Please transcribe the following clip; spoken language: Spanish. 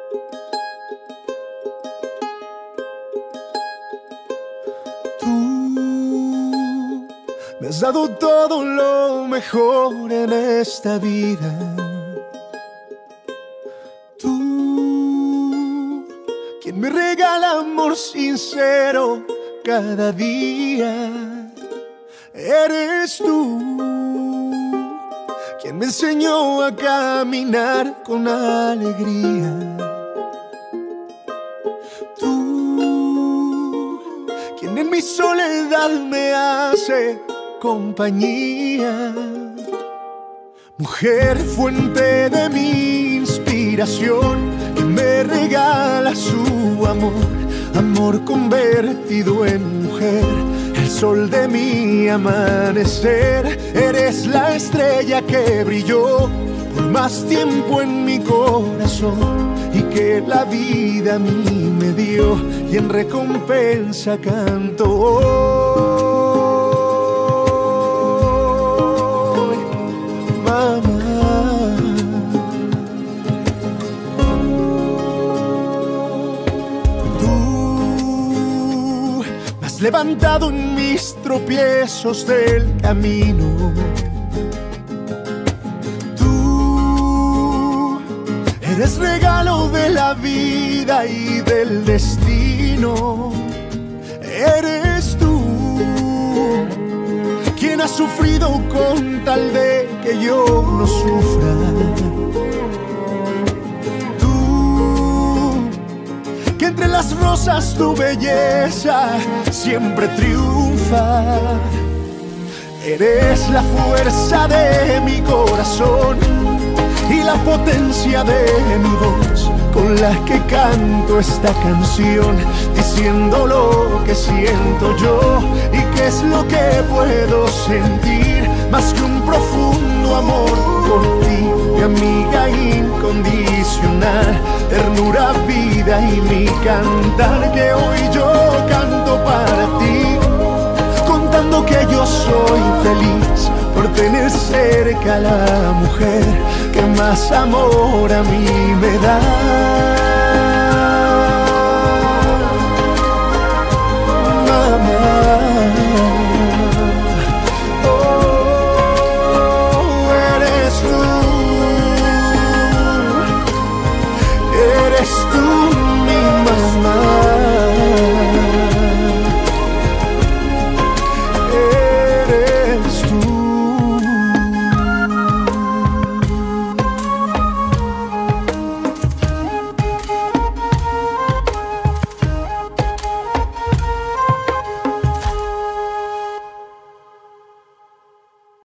Tú me has dado todo lo mejor en esta vida. Tú, quien me regala amor sincero cada día. Eres tú quien me enseñó a caminar con alegría. Tú, quien en mi soledad me hace compañía. Mujer, fuente de mi inspiración, que me regala su amor, amor convertido en mujer, el sol de mi amanecer. Eres la estrella que brilló por más tiempo en mi corazón y que la vida a mí me dio, y en recompensa canto hoy, mamá. Tú me has levantado en mis tropiezos del camino. Tú eres regalo de la vida y del destino. Eres tú quien ha sufrido con tal de que yo no sufra. Tú, que entre las rosas tu belleza siempre triunfa. Eres la fuerza de mi corazón y la potencia de mi voz, con la que canto esta canción, diciendo lo que siento yo y qué es lo que puedo sentir, más que un profundo amor por ti, mi amiga incondicional, ternura, vida y mi cantar, que hoy yo canto para ti, contando que yo soy feliz por tener cerca a la mujer que más amor a mí me da.